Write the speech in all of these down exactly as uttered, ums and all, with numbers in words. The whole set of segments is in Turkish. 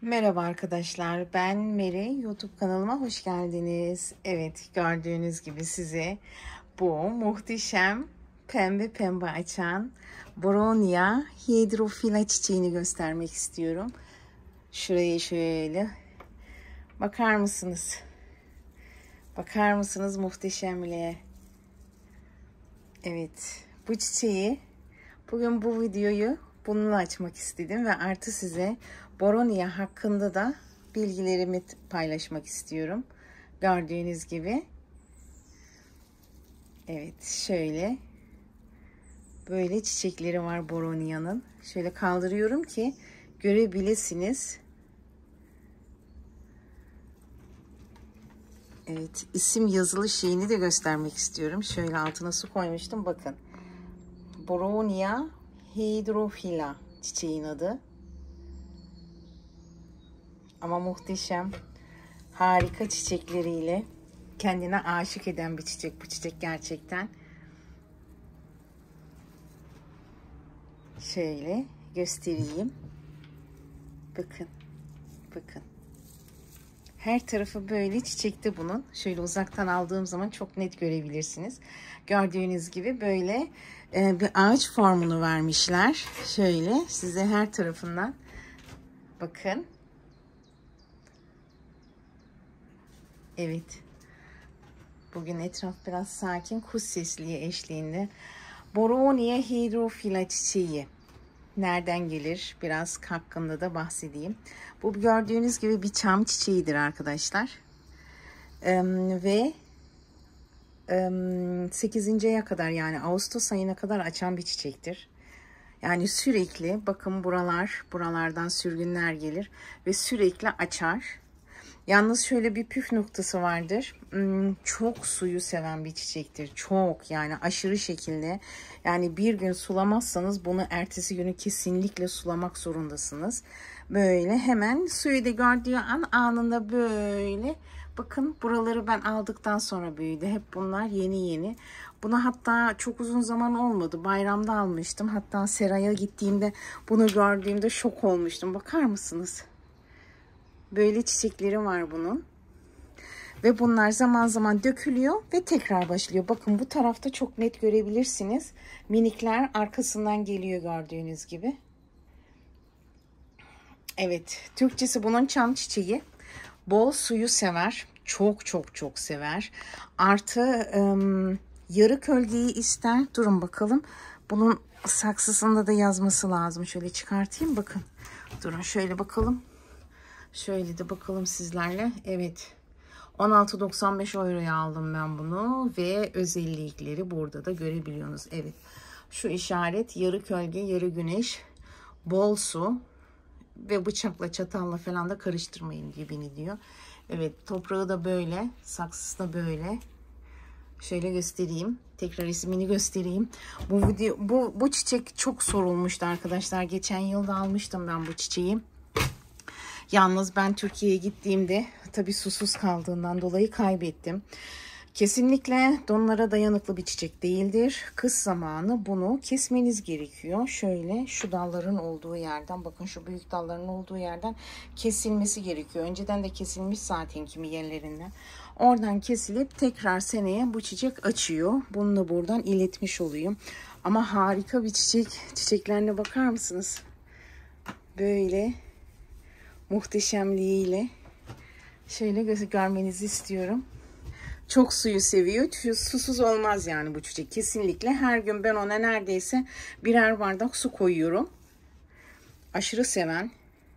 Merhaba arkadaşlar, ben Meri. YouTube kanalıma hoş geldiniz. Evet, gördüğünüz gibi size bu muhteşem pembe pembe açan Boronia hydrophila çiçeğini göstermek istiyorum. Şuraya şöyle bakar mısınız? Bakar mısınız muhteşemliğe? Evet, bu çiçeği bugün bu videoyu bununla açmak istedim ve artı size Boronia hakkında da bilgilerimi paylaşmak istiyorum. Gördüğünüz gibi. Evet, şöyle böyle çiçekleri var Boronia'nın. Şöyle kaldırıyorum ki görebilirsiniz. Evet, isim yazılı şeyini de göstermek istiyorum. Şöyle altına su koymuştum, bakın. Boronia hydrophila çiçeğin adı. Ama muhteşem, harika çiçekleriyle kendine aşık eden bir çiçek bu çiçek gerçekten. Şöyle göstereyim. Bakın, bakın. Her tarafı böyle çiçekte bunun. Şöyle uzaktan aldığım zaman çok net görebilirsiniz. Gördüğünüz gibi böyle e, bir ağaç formunu vermişler. Şöyle size her tarafından bakın. Evet. Bugün etraf biraz sakin, kuş sesliği eşliğinde. Boronia hydrophila çiçeği nereden gelir? Biraz hakkında da bahsedeyim. Bu gördüğünüz gibi bir çam çiçeğidir arkadaşlar. Ee, ve e, sekizinci aya kadar, yani Ağustos ayına kadar açan bir çiçektir. Yani sürekli bakın buralar, buralardan sürgünler gelir ve sürekli açar. Yalnız şöyle bir püf noktası vardır. Çok suyu seven bir çiçektir. Çok, yani aşırı şekilde. Yani bir gün sulamazsanız bunu ertesi günü kesinlikle sulamak zorundasınız. Böyle hemen suyu da gördüğü an anında böyle. Bakın buraları ben aldıktan sonra büyüdü. Hep bunlar yeni yeni. Bunu hatta çok uzun zaman olmadı. Bayramda almıştım. Hatta seraya gittiğimde bunu gördüğümde şok olmuştum. Bakar mısınız? Böyle çiçekleri var bunun. Ve bunlar zaman zaman dökülüyor ve tekrar başlıyor. Bakın bu tarafta çok net görebilirsiniz. Minikler arkasından geliyor gördüğünüz gibi. Evet, Türkçesi bunun çam çiçeği. Bol suyu sever. Çok çok çok sever. Artı ım, yarı kölgeyi ister. Durun bakalım. Bunun saksısında da yazması lazım. Şöyle çıkartayım, bakın. Durun şöyle bakalım. Şöyle de bakalım sizlerle. Evet. on altı doksan beş euroya aldım ben bunu ve özellikleri burada da görebiliyorsunuz. Evet. Şu işaret yarı kölge, yarı güneş, bol su ve bıçakla, çatalla falan da karıştırmayın dibini diyor. Evet, toprağı da böyle, saksısı da böyle. Şöyle göstereyim. Tekrar ismini göstereyim. Bu video, bu bu çiçek çok sorulmuştu arkadaşlar. Geçen yılda almıştım ben bu çiçeği. Yalnız ben Türkiye'ye gittiğimde tabii susuz kaldığından dolayı kaybettim. Kesinlikle donlara dayanıklı bir çiçek değildir. Kış zamanı bunu kesmeniz gerekiyor. Şöyle şu dalların olduğu yerden, bakın şu büyük dalların olduğu yerden kesilmesi gerekiyor. Önceden de kesilmiş zaten kimi yerlerinden. Oradan kesilip tekrar seneye bu çiçek açıyor. Bunu da buradan iletmiş olayım. Ama harika bir çiçek. Çiçeklerine bakar mısınız? Böyle muhteşemliğiyle şöyle gözü görmenizi istiyorum. Çok suyu seviyor. Susuz olmaz yani bu çiçek. Kesinlikle her gün ben ona neredeyse birer bardak su koyuyorum. Aşırı seven.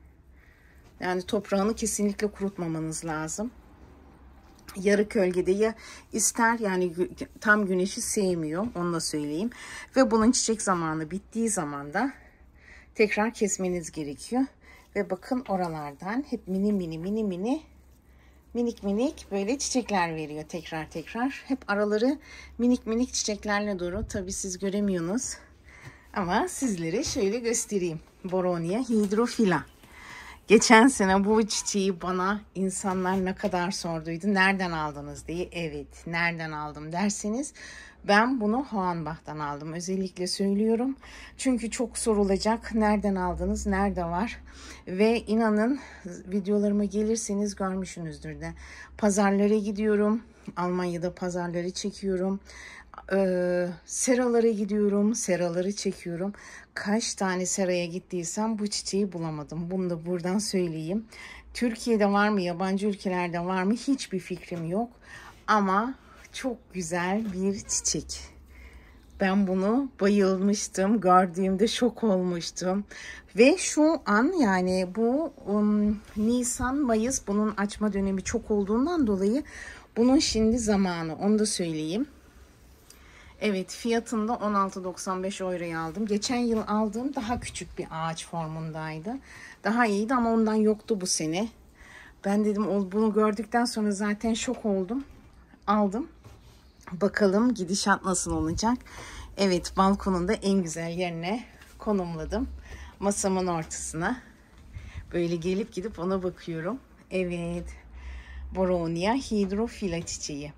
Yani toprağını kesinlikle kurutmamanız lazım. Yarı kölgede ya ister, yani tam güneşi sevmiyor, onu da söyleyeyim. Ve bunun çiçek zamanı bittiği zaman da tekrar kesmeniz gerekiyor. Ve bakın oralardan hep mini mini mini mini minik minik böyle çiçekler veriyor tekrar tekrar. Hep araları minik minik çiçeklerle dolu. Tabii siz göremiyorsunuz. Ama sizlere şöyle göstereyim. Boronia hydrophila. Geçen sene bu çiçeği bana insanlar ne kadar sorduydu. Nereden aldınız diye. Evet, nereden aldım derseniz Ben bunu Hohenbach'tan aldım. Özellikle söylüyorum. Çünkü çok sorulacak. Nereden aldınız? Nerede var? Ve inanın videolarıma gelirseniz görmüşsünüzdür de. Pazarlara gidiyorum. Almanya'da pazarları çekiyorum. Ee, seralara gidiyorum. Seraları çekiyorum. Kaç tane seraya gittiysem bu çiçeği bulamadım. Bunu da buradan söyleyeyim. Türkiye'de var mı? Yabancı ülkelerde var mı? Hiçbir fikrim yok. Ama çok güzel bir çiçek. Ben bunu bayılmıştım. Gördüğümde şok olmuştum. Ve şu an yani bu um, Nisan, Mayıs bunun açma dönemi çok olduğundan dolayı bunun şimdi zamanı. Onu da söyleyeyim. Evet, fiyatını da on altı doksan beş euroya aldım. Geçen yıl aldığım daha küçük bir ağaç formundaydı. Daha iyiydi ama ondan yoktu bu sene. Ben dedim bunu gördükten sonra zaten şok oldum. Aldım. Bakalım gidişat nasıl olacak. Evet, balkonun da en güzel yerine konumladım. Masamın ortasına. Böyle gelip gidip ona bakıyorum. Evet. Boronia hydrophylla çiçeği.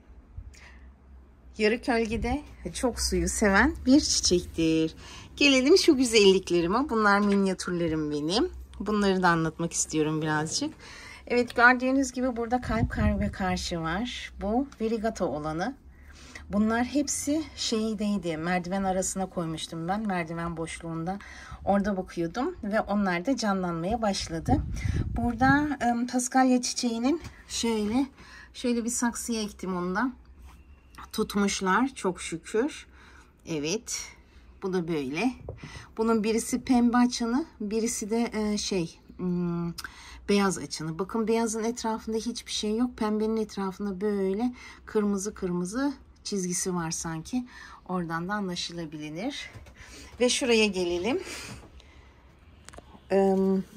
Yarı kölgede çok suyu seven bir çiçektir. Gelelim şu güzelliklerime. Bunlar minyatürlerim benim. Bunları da anlatmak istiyorum birazcık. Evet, gördüğünüz gibi burada kalp kalbe karşı var. Bu Verigata olanı. Bunlar hepsi şeydeydi. Merdiven arasına koymuştum ben. Merdiven boşluğunda. Orada bakıyordum ve onlar da canlanmaya başladı. Burada ım, paskalya çiçeğinin şöyle şöyle bir saksıya ektim ondan. Tutmuşlar çok şükür. Evet. Bu da böyle. Bunun birisi pembe açanı, birisi de e, şey hmm, beyaz açanı. Bakın beyazın etrafında hiçbir şey yok. Pembenin etrafında böyle kırmızı kırmızı çizgisi var sanki. Oradan da anlaşılabilir. Ve şuraya gelelim. Ee,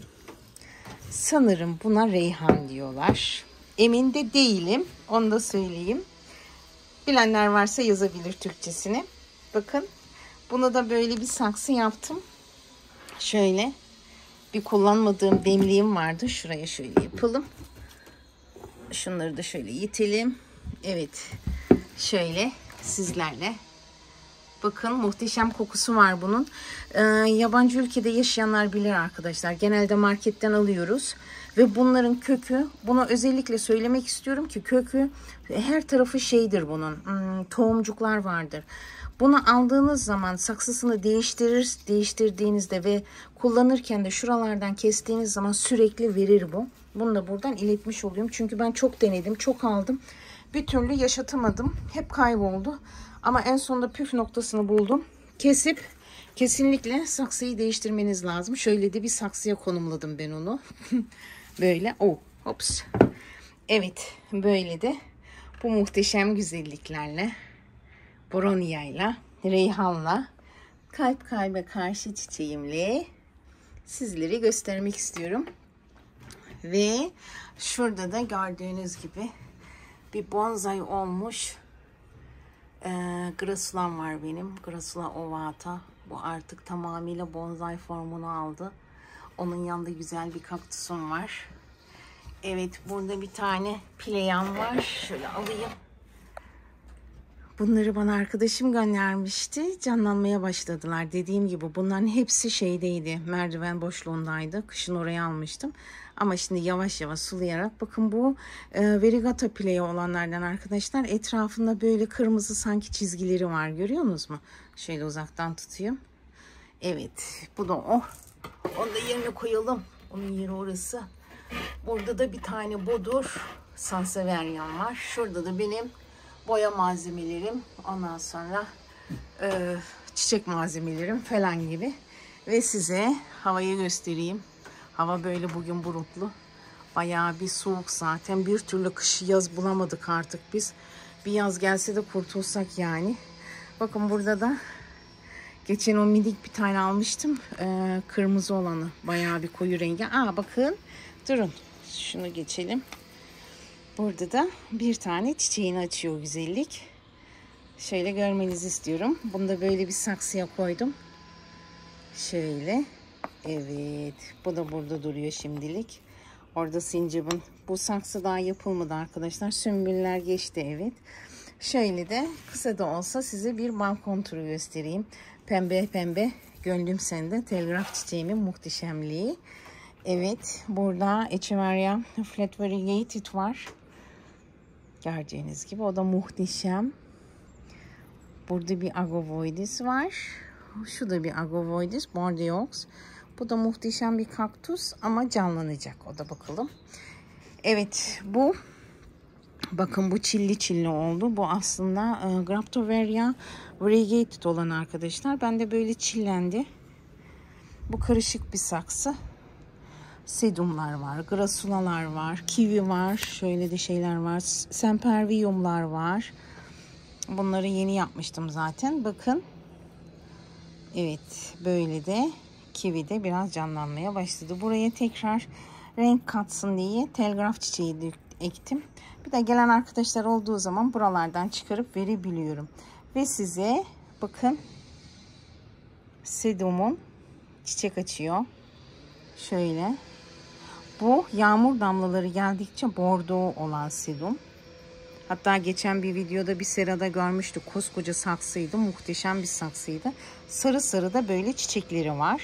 sanırım buna reyhan diyorlar. Emin de değilim. Onu da söyleyeyim. Bilenler varsa yazabilir Türkçesini. Bakın. Buna da böyle bir saksı yaptım. Şöyle. Bir kullanmadığım demliğim vardı. Şuraya şöyle yapalım. Şunları da şöyle yitelim. Evet. Şöyle sizlerle. Bakın muhteşem kokusu var bunun. Ee, yabancı ülkede yaşayanlar bilir arkadaşlar. Genelde marketten alıyoruz. Ve bunların kökü, bunu özellikle söylemek istiyorum ki kökü her tarafı şeydir bunun. Hmm, tohumcuklar vardır. Bunu aldığınız zaman saksısını değiştirir, değiştirdiğinizde ve kullanırken de şuralardan kestiğiniz zaman sürekli verir bu. Bunu da buradan iletmiş oluyorum. Çünkü ben çok denedim, çok aldım. Bir türlü yaşatamadım. Hep kayboldu. Ama en sonunda püf noktasını buldum. Kesip kesinlikle saksıyı değiştirmeniz lazım. Şöyle de bir saksıya konumladım ben onu. Böyle. Oh, hops. Evet, böyle de bu muhteşem güzelliklerle, Boronia'yla, reyhanla, kalp kalbe karşı çiçeğimle sizleri göstermek istiyorum. Ve şurada da gördüğünüz gibi bir bonsai olmuş e, grasulam var benim. Grasula ovata. Bu artık tamamıyla bonsai formunu aldı. Onun yanında güzel bir kaktüsüm var. Evet, burada bir tane pileyan var. Şöyle alayım. Bunları bana arkadaşım göndermişti. Canlanmaya başladılar. Dediğim gibi bunların hepsi şeydeydi. Merdiven boşluğundaydı. Kışın oraya almıştım. Ama şimdi yavaş yavaş sulayarak. Bakın bu e, Verigata Pilea olanlardan arkadaşlar. Etrafında böyle kırmızı sanki çizgileri var. Görüyorsunuz mu? Şöyle uzaktan tutayım. Evet. Bu da o. Onu da yerine koyalım. Onun yeri orası. Burada da bir tane bodur Sanseverian var. Şurada da benim boya malzemelerim. Ondan sonra e, çiçek malzemelerim falan gibi. Ve size havayı göstereyim. Hava böyle bugün bulutlu. Bayağı bir soğuk zaten. Bir türlü kış yaz bulamadık artık biz. Bir yaz gelse de kurtulsak yani. Bakın burada da geçen o minik bir tane almıştım. Ee, kırmızı olanı. Bayağı bir koyu rengi. Aa bakın. Durun. Şunu geçelim. Burada da bir tane çiçeğini açıyor güzellik. Şöyle görmenizi istiyorum. Bunu da böyle bir saksıya koydum. Şöyle. Evet. Bu da burada duruyor şimdilik. Orada sincapın. Bu saksı daha yapılmadı arkadaşlar. Sümbüller geçti evet. Şöyle de kısa da olsa size bir balkon turu göstereyim. Pembe pembe gönlüm sende telgraf çiçeğimin muhteşemliği. Evet, burada Echeveria Flat Variegated var. Gördüğünüz gibi o da muhteşem. Burada bir Agovoides var. Şu da bir Agovoides Bordeaux. Bu da muhteşem bir kaktüs ama canlanacak. O da bakalım. Evet, bu bakın bu çilli çilli oldu. Bu aslında e, Graptoveria Variegated olan arkadaşlar. Bende böyle çillendi. Bu karışık bir saksı. Sedumlar var, grasulalar var, kivi var, şöyle de şeyler var, semperviumlar var. Bunları yeni yapmıştım zaten. Bakın. Evet, böyle de kivi de biraz canlanmaya başladı. Buraya tekrar renk katsın diye telgraf çiçeği ektim. Bir de gelen arkadaşlar olduğu zaman buralardan çıkarıp verebiliyorum. Ve size bakın sedumum çiçek açıyor. Şöyle. Bu yağmur damlaları geldikçe bordo olan sedum. Hatta geçen bir videoda bir serada görmüştük. Koskoca saksıydı. Muhteşem bir saksıydı. Sarı sarı da böyle çiçekleri var.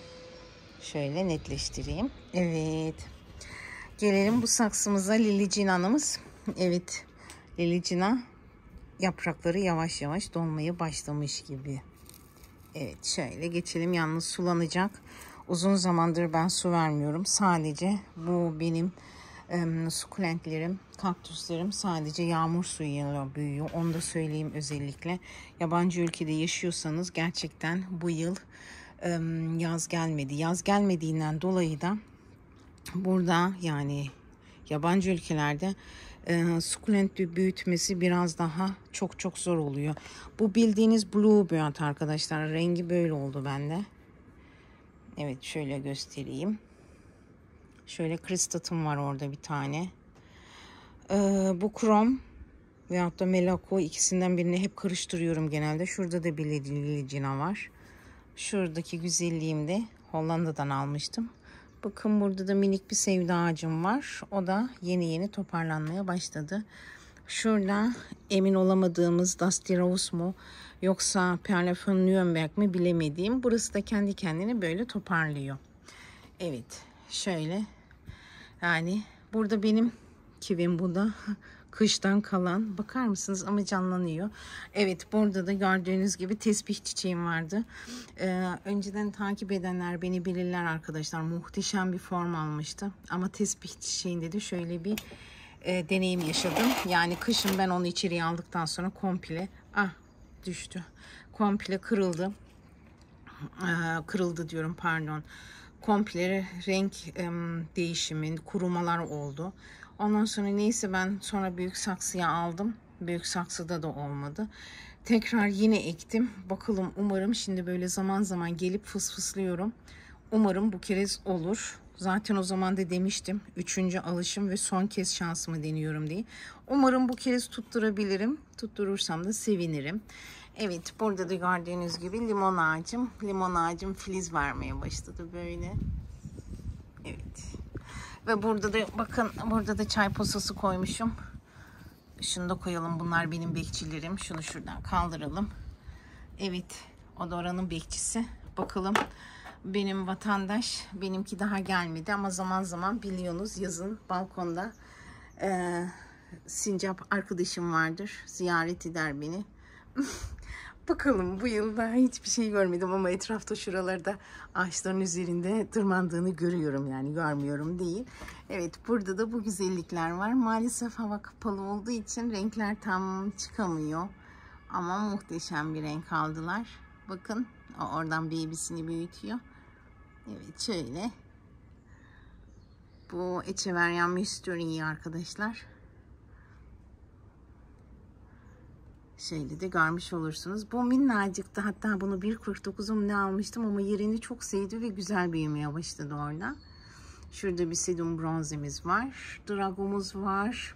Şöyle netleştireyim. Evet. Gelelim bu saksımıza, Lilicina'mız. Evet. Lilicina yaprakları yavaş yavaş dolmaya başlamış gibi. Evet, şöyle geçelim. Yalnız sulanacak. Uzun zamandır ben su vermiyorum. Sadece bu benim e, sukulentlerim, kaktüslerim sadece yağmur suyuyla büyüyor. Onu da söyleyeyim özellikle. Yabancı ülkede yaşıyorsanız gerçekten bu yıl e, yaz gelmedi. Yaz gelmediğinden dolayı da burada yani yabancı ülkelerde e, sukulent büyütmesi biraz daha çok çok zor oluyor. Bu bildiğiniz Bluebird arkadaşlar. Rengi böyle oldu bende. Evet, şöyle göstereyim. Şöyle kristatım var orada bir tane. Ee, bu krom veyahut da melako, ikisinden birini hep karıştırıyorum genelde. Şurada da bir Lilicina var. Şuradaki güzelliğim de Hollanda'dan almıştım. Bakın burada da minik bir sevda ağacım var. O da yeni yeni toparlanmaya başladı. Şurada emin olamadığımız Dusty Rose mu yoksa Perlefon Nürnberg mi bilemediğim. Burası da kendi kendine böyle toparlıyor. Evet, şöyle. Yani burada benim kivim, bu da kıştan kalan. Bakar mısınız ama canlanıyor. Evet, burada da gördüğünüz gibi tesbih çiçeğim vardı. Ee, önceden takip edenler beni bilirler arkadaşlar. Muhteşem bir form almıştı. Ama tesbih çiçeğinde de şöyle bir e, deneyim yaşadım. Yani kışın ben onu içeriye aldıktan sonra komple ah düştü. Komple kırıldı. Ee, kırıldı diyorum pardon. Komple renk e, değişimi, kurumalar oldu. Ondan sonra neyse ben sonra büyük saksıya aldım. Büyük saksıda da olmadı. Tekrar yine ektim. Bakalım, umarım şimdi böyle zaman zaman gelip fısfıslıyorum. Umarım bu kez olur. Zaten o zaman da demiştim. Üçüncü alışım ve son kez şansımı deniyorum diye. Umarım bu kez tutturabilirim. Tutturursam da sevinirim. Evet, burada da gördüğünüz gibi limon ağacım. Limon ağacım filiz vermeye başladı böyle. Evet. Ve burada da bakın, burada da çay posası koymuşum. Şunu da koyalım. Bunlar benim bekçilerim. Şunu şuradan kaldıralım. Evet. O da oranın bekçisi. Bakalım. Benim vatandaş. Benimki daha gelmedi ama zaman zaman biliyorsunuz yazın balkonda e, sincap arkadaşım vardır. Ziyaret eder beni. Bakalım, bu yıl daha hiçbir şey görmedim ama etrafta şuralarda ağaçların üzerinde tırmandığını görüyorum, yani görmüyorum değil. Evet, burada da bu güzellikler var. Maalesef hava kapalı olduğu için renkler tam çıkamıyor. Ama muhteşem bir renk aldılar. Bakın, oradan babysini büyütüyor. Evet, şöyle. Bu Echeveria Mystery arkadaşlar. Şöyle de görmüş olursunuz. Bu minnacıktı. Hatta bunu bir kırk dokuzum ne almıştım ama yerini çok sevdi ve güzel büyümeye başladı orada. Şurada bir sedum bronzemiz var. Dragomuz var.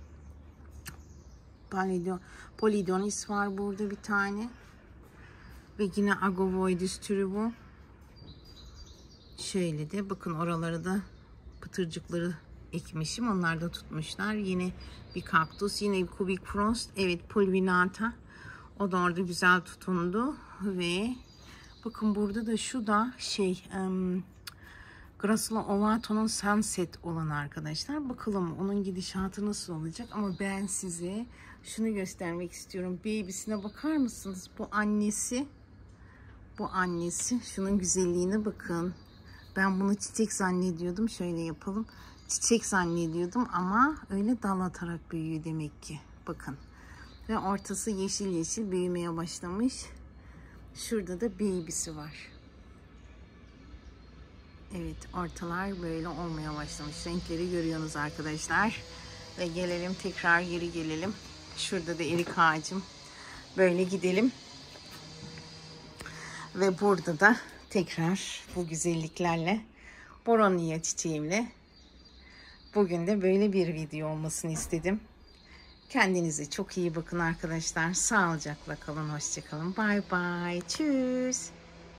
Polidonis var burada bir tane. Ve yine Agovoides türü bu. Şöyle de bakın, oraları da pıtırcıkları ekmişim. Onlar da tutmuşlar. Yine bir kaktüs. Yine bir kubik frost. Evet, pulvinata. O da orada güzel tutundu. Ve bakın burada da şu da şey um, Graciola Ovato'nun Sunset olan arkadaşlar. Bakalım onun gidişatı nasıl olacak. Ama ben size şunu göstermek istiyorum. Baby'sine bakar mısınız? Bu annesi. Bu annesi. Şunun güzelliğine bakın. Ben bunu çiçek zannediyordum. Şöyle yapalım. Çiçek zannediyordum ama öyle dal atarak büyüyor demek ki. Bakın. Ve ortası yeşil yeşil büyümeye başlamış. Şurada da baby'si var. Evet, ortalar böyle olmaya başlamış. Renkleri görüyorsunuz arkadaşlar. Ve gelelim tekrar geri gelelim. Şurada da erik ağacım. Böyle gidelim. Ve burada da tekrar bu güzelliklerle Boronia çiçeğimle bugün de böyle bir video olmasını istedim. Kendinize çok iyi bakın arkadaşlar. Sağlıcakla kalın. Hoşça kalın. Bye bye. Tschüss.